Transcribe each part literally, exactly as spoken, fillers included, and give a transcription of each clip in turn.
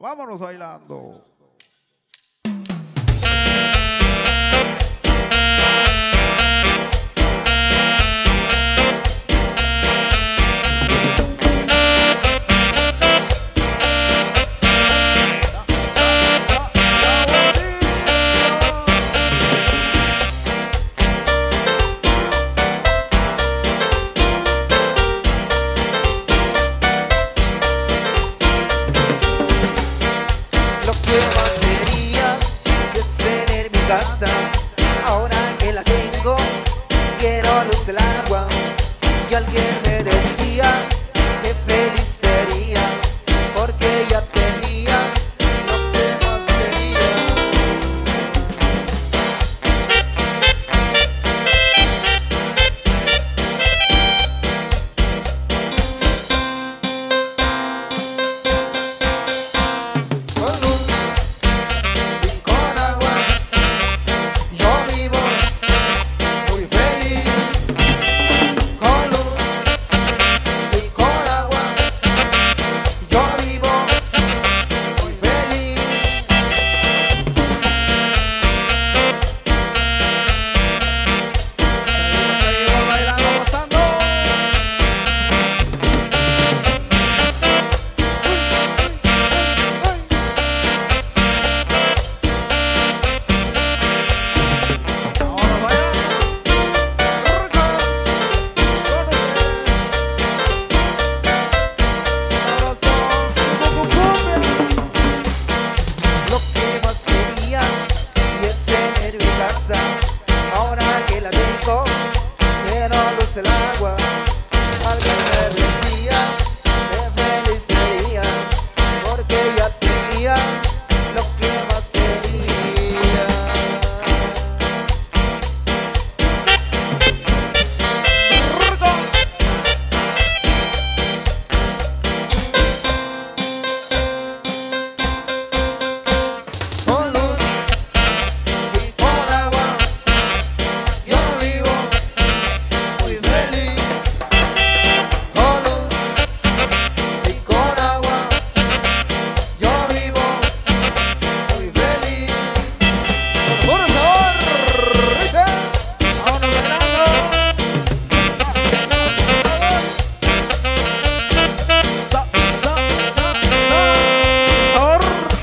Vámonos bailando. Ahora que la tengo, quiero luz del agua. Y alguien me decía que feliz sería, porque ya tenía lo que más quería. Con luz y con agua yo vivo muy feliz. Con luz y con agua yo vivo muy feliz. Seguimos bailando, gozando. Vámonos Lo que más quería y es tener mi casa. Ahora que la tengo, quiero luz del agua. Alguien me decía que feliz sería, porque ya tenía lo que más quería. Con luz y con agua yo vivo muy feliz. Con luz y con agua yo vivo muy feliz. Con puro sabor, dice. vámonos bailando. Sa, sa, sa, sabor.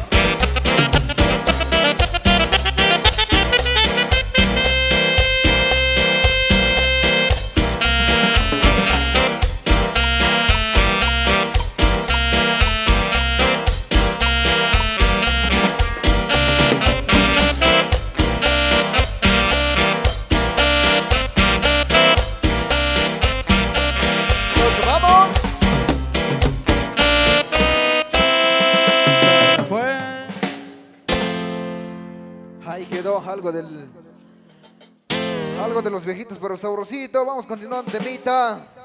Nos vamos. Se fue. Ahí quedó algo del algo de los viejitos, pero sabrosito. Vamos continuando, temita.